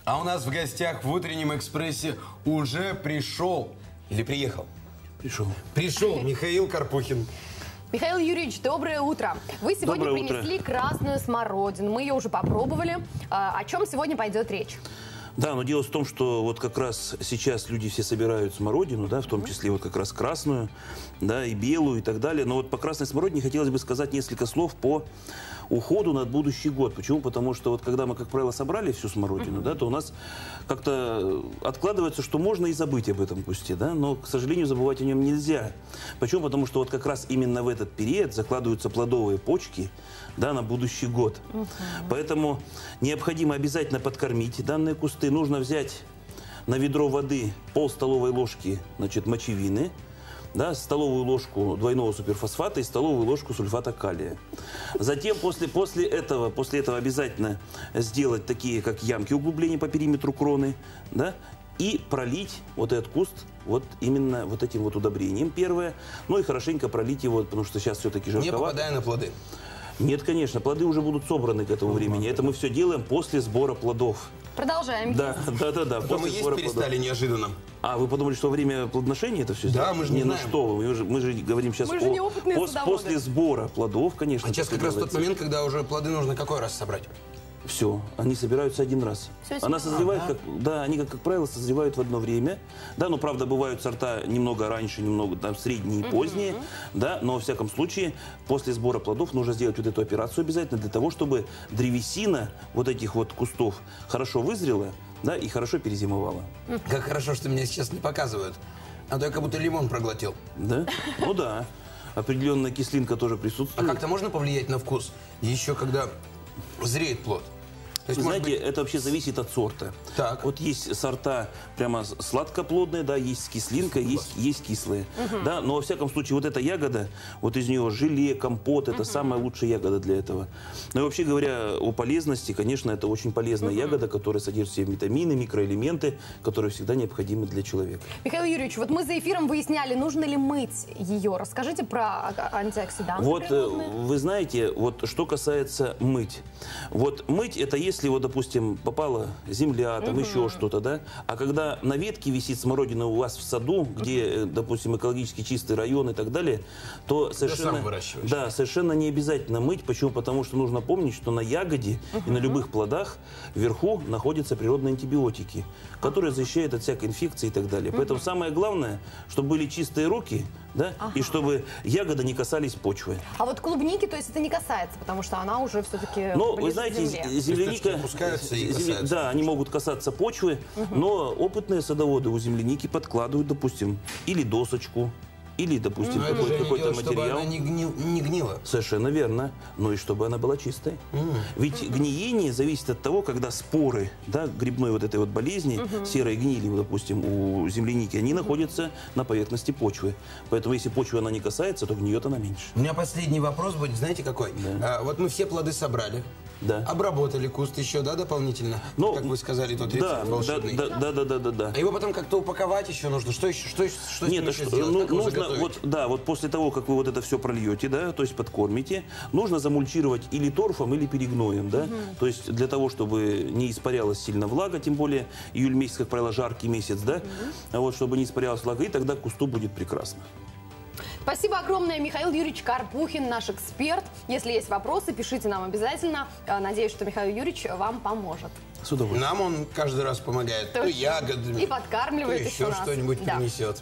А у нас в гостях в утреннем экспрессе уже пришел или приехал? Пришел Михаил Карпухин. Михаил Юрьевич, доброе утро. Вы сегодня принесли красную смородину. Мы ее уже попробовали. О чем сегодня пойдет речь? Да, но дело в том, что вот как раз сейчас люди все собирают смородину, да, в том числе вот как раз красную, да, и белую и так далее. Но вот по красной смородине хотелось бы сказать несколько слов по уходу на будущий год. Почему? Потому что вот когда мы, как правило, собрали всю смородину, да, то у нас как-то откладывается, что можно и забыть об этом кусте, да, но, к сожалению, забывать о нем нельзя. Почему? Потому что вот как раз именно в этот период закладываются плодовые почки, да, на будущий год. Поэтому необходимо обязательно подкормить данные кусты. Нужно взять на ведро воды пол-столовой ложки, значит, мочевины, да, столовую ложку двойного суперфосфата и столовую ложку сульфата калия. Затем после этого обязательно сделать такие, как ямки углубления по периметру кроны, да, и пролить вот этот куст вот именно вот этим вот удобрением первое. Ну и хорошенько пролить его, потому что сейчас все-таки жарковато. Не попадая на плоды. Нет, конечно, плоды уже будут собраны к этому времени. Это мы все делаем после сбора плодов. Продолжаем. Да. Потом мы есть перестали неожиданно. А вы подумали, что во время плодоношения это все? Да, мы же не знаем. Ну что вы, мы же говорим сейчас после сбора плодов, конечно. А сейчас как раз тот момент, когда уже плоды нужно какой раз собрать? Все, они собираются один раз. Она созревает, они, как правило, созревают в одно время. Да, но, правда, бывают сорта немного раньше, немного там средние и поздние. Да, но, во всяком случае, после сбора плодов нужно сделать вот эту операцию обязательно для того, чтобы древесина вот этих вот кустов хорошо вызрела, да, и хорошо перезимовала. Как хорошо, что меня сейчас не показывают. А то я как будто лимон проглотил. Да? Ну да. Определенная кислинка тоже присутствует. А как-то можно повлиять на вкус? Еще когда зреет плод? То есть, знаете, это вообще зависит от сорта. Так. Вот есть сорта прямо сладкоплодные, да, есть с кислинкой, есть кислые. Да, но во всяком случае вот эта ягода, вот из нее желе, компот, это самая лучшая ягода для этого. Ну и вообще говоря о полезности, конечно, это очень полезная ягода, которая содержит в себе витамины, микроэлементы, которые всегда необходимы для человека. Михаил Юрьевич, вот мы за эфиром выясняли, нужно ли мыть ее. Расскажите про антиоксиданты. Вот вы знаете, вот что касается мыть. Вот мыть это если вот, допустим, попала земля, там еще что-то, да, а когда на ветке висит смородина у вас в саду, где, допустим, экологически чистый район и так далее, то совершенно не обязательно мыть. Почему? Потому что нужно помнить, что на ягоде и на любых плодах вверху находятся природные антибиотики, которые защищают от всякой инфекции и так далее. Поэтому самое главное, чтобы были чистые руки, да, и чтобы ягоды не касались почвы. А вот клубники, то есть это не касается, потому что она уже все-таки... Ну, вы знаете, земляника... Да, они могут касаться почвы, но опытные садоводы у земляники подкладывают, допустим, или досочку, или, допустим, какой-то материал. Чтобы она не гнила. Совершенно верно. Но и чтобы она была чистой. Ведь гниение зависит от того, когда споры, да, грибной вот этой вот болезни, серой гнили, допустим, у земляники, они находятся на поверхности почвы. Поэтому если почвы она не касается, то гниет она меньше. У меня последний вопрос будет, знаете какой? Да. Вот мы все плоды собрали. Да. Обработали куст еще, да, дополнительно? Ну, как вы сказали, тот рецепт волшебный. Да. А его потом как-то упаковать еще нужно? Что еще? Что Нет, еще сделать? нужно, вот после того, как вы вот это все прольете, да, то есть подкормите, нужно замульчировать или торфом, или перегноем, да, то есть для того, чтобы не испарялась сильно влага, тем более июль месяц, как правило, жаркий месяц, да, вот, чтобы не испарялась влага, и тогда кусту будет прекрасно. Спасибо огромное, Михаил Юрьевич Карпухин, наш эксперт. Если есть вопросы, пишите нам обязательно. Надеюсь, что Михаил Юрьевич вам поможет. С удовольствием. Нам он каждый раз помогает. То ягодами, и подкармливает то еще что-нибудь принесет.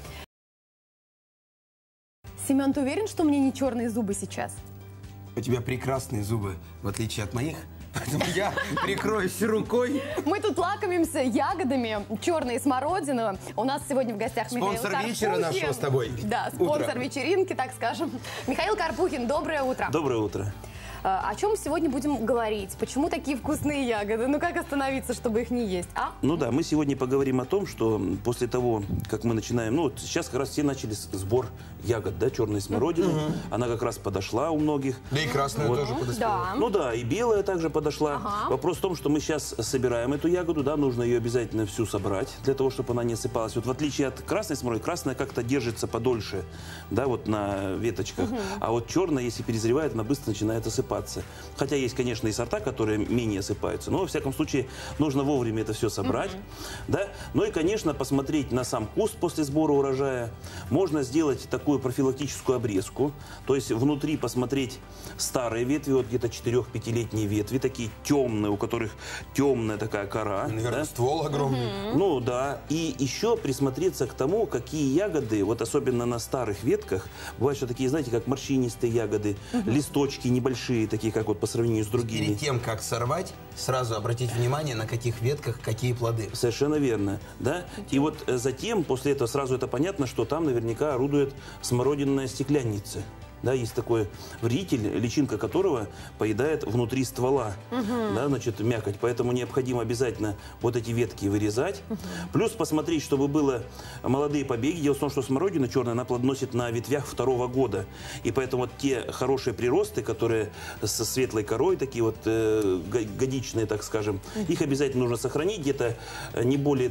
Семен, ты уверен, что у меня не черные зубы сейчас? У тебя прекрасные зубы, в отличие от моих. Поэтому я прикроюсь рукой. Мы тут лакомимся ягодами, черной смородины. У нас сегодня в гостях Михаил Карпухин. Спонсор вечера нашего с тобой. Да, спонсор вечеринки, так скажем. Михаил Карпухин, доброе утро. Доброе утро. О чем сегодня будем говорить? Почему такие вкусные ягоды? Ну как остановиться, чтобы их не есть, а? Ну да, мы сегодня поговорим о том, что после того, как мы начинаем... Ну вот сейчас как раз все начали сбор ягод, да, черной смородины. Она как раз подошла у многих. Да и красная тоже подоспела. Да. Ну да, и белая также подошла. Вопрос в том, что мы сейчас собираем эту ягоду, да, нужно ее обязательно всю собрать, для того, чтобы она не осыпалась. Вот в отличие от красной смородины, красная как-то держится подольше, да, вот на веточках. А вот черная, если перезревает, она быстро начинает осыпаться. осыпаться. Хотя есть, конечно, и сорта, которые менее осыпаются. Но, во всяком случае, нужно вовремя это все собрать. Да? Ну и, конечно, посмотреть на сам куст после сбора урожая. Можно сделать такую профилактическую обрезку. То есть внутри посмотреть старые ветви, вот где-то 4-5-летние ветви, такие темные, у которых темная такая кора. Наверное, да? ствол огромный. Ну да. И еще присмотреться к тому, какие ягоды, вот особенно на старых ветках, бывают что такие, знаете, как морщинистые ягоды, листочки небольшие, такие как вот по сравнению с другими. Перед тем, как сорвать, сразу обратить внимание, на каких ветках какие плоды. Совершенно верно, да. И вот затем, после этого, сразу это понятно, что там наверняка орудует смородинная стеклянница. Да, есть такой вредитель, личинка которого поедает внутри ствола, да, значит, мякоть. Поэтому необходимо обязательно вот эти ветки вырезать. Плюс посмотреть, чтобы было молодые побеги. Дело в том, что смородина черная, она плодоносит на ветвях 2-го года. И поэтому вот те хорошие приросты, которые со светлой корой, такие вот годичные, так скажем, их обязательно нужно сохранить. Где-то не более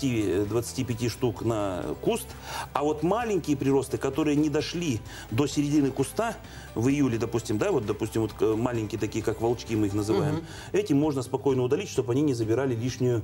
20-25 штук на куст. А вот маленькие приросты, которые не дошли до середины куста, в июле, допустим, да, вот, допустим, вот маленькие такие, как волчки мы их называем, эти можно спокойно удалить, чтобы они не забирали лишнюю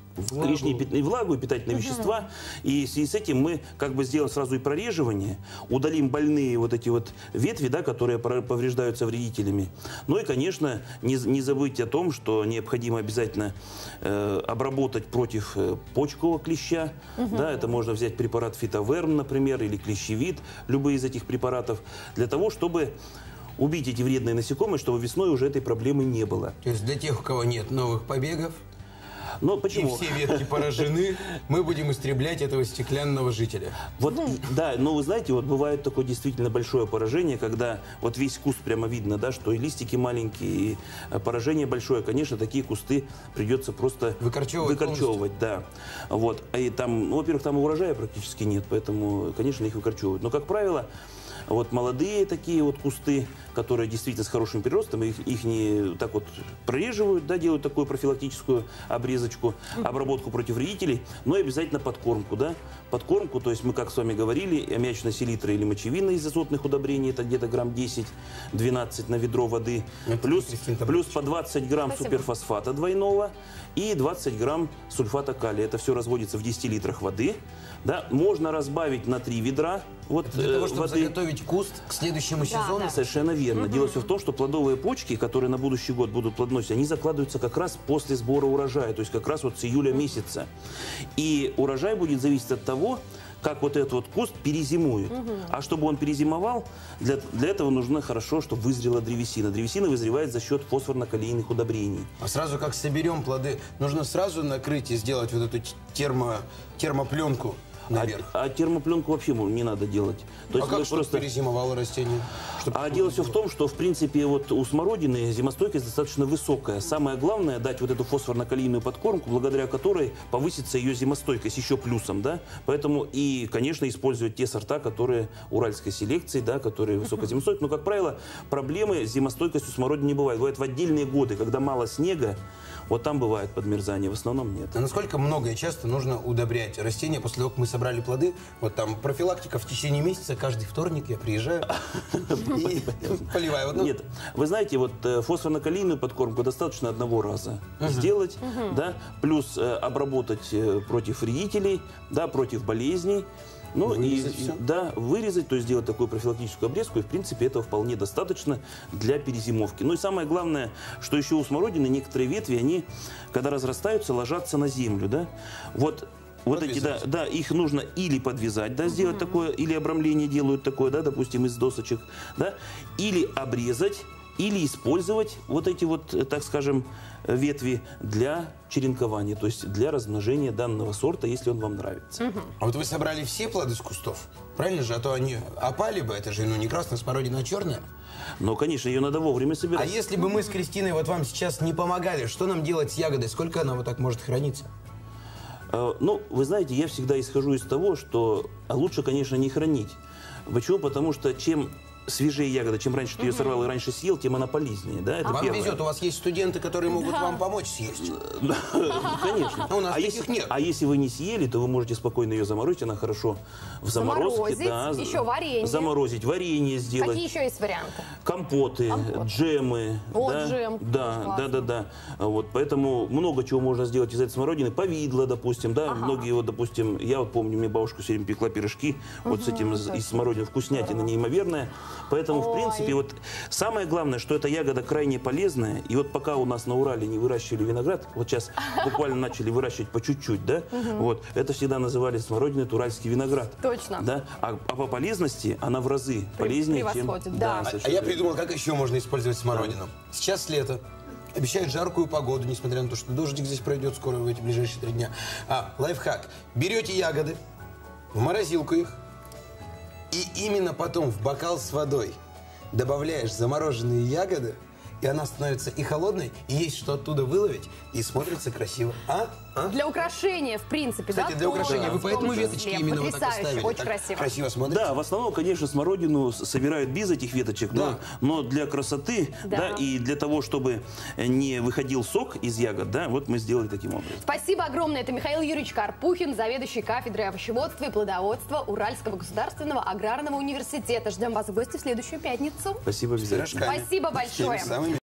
влагу и питательные вещества. И в связи с этим мы как бы сделаем сразу и прореживание, удалим больные вот эти вот ветви, да, которые повреждаются вредителями. Ну и, конечно, не забудьте о том, что необходимо обязательно обработать против почкового клеща. Да, это можно взять препарат фитоверм, например, или клещевид, любые из этих препаратов, для того, чтобы убить эти вредные насекомые, чтобы весной уже этой проблемы не было. То есть для тех, у кого нет новых побегов, но почему? И все ветки поражены, мы будем истреблять этого стеклянного жителя. Вот, да, но вы знаете, вот бывает такое действительно большое поражение, когда вот весь куст прямо видно, да, что и листики маленькие, и поражение большое. Конечно, такие кусты придется просто выкорчевывать, да. Вот. И там, ну, во-первых, там урожая практически нет, поэтому, конечно, их выкорчевывают. Но, как правило, вот молодые такие вот кусты, которые действительно с хорошим приростом, их не так вот прореживают, да, делают такую профилактическую обрезочку, обработку против вредителей, но и обязательно подкормку, да. Подкормку, то есть мы, как с вами говорили, аммиачная селитра или мочевина из азотных удобрений, это где-то грамм 10-12 на ведро воды, плюс по 20 грамм суперфосфата двойного и 20 грамм сульфата калия. Это все разводится в 10 литрах воды. Да, можно разбавить на 3 ведра вот, для того, чтобы воды. заготовить куст к следующему сезону. Да. Совершенно верно. Дело все в том, что плодовые почки, которые на будущий год будут плодоносить, они закладываются как раз после сбора урожая, то есть как раз вот с июля месяца. И урожай будет зависеть от того, как вот этот вот куст перезимует. А чтобы он перезимовал, для этого нужно хорошо, чтобы вызрела древесина. Древесина вызревает за счет фосфорно-калийных удобрений. А сразу как соберем плоды, нужно сразу накрыть и сделать вот эту термопленку наверх. А термопленку вообще не надо делать. То есть как просто перезимовало растение? Дело все в том, что, в принципе, вот у смородины зимостойкость достаточно высокая. Самое главное — дать вот эту фосфорно-калийную подкормку, благодаря которой повысится ее зимостойкость еще плюсом, да. Поэтому и, конечно, использовать те сорта, которые уральской селекции, да, которые высокозимостойкие. Но, как правило, проблемы с зимостойкостью смородины не бывает. Бывает в отдельные годы, когда мало снега, вот там бывает подмерзание, в основном нет. А насколько много и часто нужно удобрять растения после того, как мы собрали плоды? Вот там профилактика в течение месяца, каждый вторник я приезжаю и поливаю. Нет, вы знаете, вот фосфорно-калийную подкормку достаточно одного раза сделать, да, плюс обработать против вредителей, да, против болезней. Ну вырезать и да, вырезать, то есть сделать такую профилактическую обрезку, и в принципе этого вполне достаточно для перезимовки. Ну и самое главное, что еще у смородины некоторые ветви, они, когда разрастаются, ложатся на землю, да. Вот эти, да, их нужно или подвязать, да, сделать такое, или обрамление делают такое, да, допустим, из досочек, да, или обрезать, или использовать вот эти вот, так скажем, ветви для черенкования, то есть для размножения данного сорта, если он вам нравится. А вот вы собрали все плоды с кустов, правильно же? А то они опали бы, это же, ну, не красная смородина, а черная. Но, конечно, ее надо вовремя собирать. А если бы мы с Кристиной вот вам сейчас не помогали, что нам делать с ягодой? Сколько она вот так может храниться? Ну, вы знаете, я всегда исхожу из того, что лучше, конечно, не хранить. Почему? Потому что чем свежее ягода. Чем раньше ты ее сорвал и раньше съел, тем она полезнее. Да? Это Вам первое. везет, у вас есть студенты, которые могут вам помочь съесть. Конечно. А у нас таких нет. А если вы не съели, то вы можете спокойно ее заморозить. Она хорошо в заморозке. Заморозить, еще варенье. Заморозить, варенье сделать. Какие еще есть варианты? Компоты, джемы. О, да? джем. Да. Вот, поэтому много чего можно сделать из этой смородины. Повидло, допустим, да. Многие, вот, допустим, я вот помню, мне бабушка все время пекла пирожки вот с этим из смородины. Вкуснятина неимоверная. Поэтому, в принципе, вот самое главное, что эта ягода крайне полезная. И вот пока у нас на Урале не выращивали виноград, вот сейчас буквально начали выращивать по чуть-чуть, да, вот, это всегда называли смородиной уральский виноград. Точно. Да? А по полезности она в разы полезнее, чем... превосходит, да. А я придумал, как еще можно использовать смородину. Сейчас лето. Обещают жаркую погоду, несмотря на то, что дождик здесь пройдет скоро в эти ближайшие 3 дня. Лайфхак. Берете ягоды, в морозилку их, и именно потом в бокал с водой добавляешь замороженные ягоды, и она становится и холодной, и есть что оттуда выловить, и смотрится красиво. Для украшения, в принципе, Кстати, да? для украшения. Вы в поэтому том числе. веточки именно вот так Потрясающе, оставили. очень Так красиво. красиво смотрится. Да, в основном, конечно, смородину собирают без этих веточек, Да. но для красоты, да, и для того, чтобы не выходил сок из ягод, да, вот мы сделали таким образом. Спасибо огромное. Это Михаил Юрьевич Карпухин, заведующий кафедрой овощеводства и плодоводства Уральского государственного аграрного университета. Ждем вас в гости в следующую пятницу. Спасибо, обязательно. Пирожками. Спасибо большое. Теми самыми.